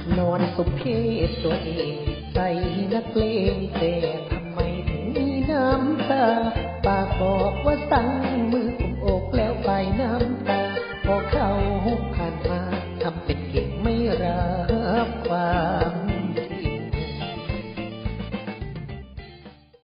นอนสุเพศตัวเองใส่นักเลงแต่ทำไมถึงมีน้ำตาปากบอกว่าสั่งมือกุมอกแล้วไปน้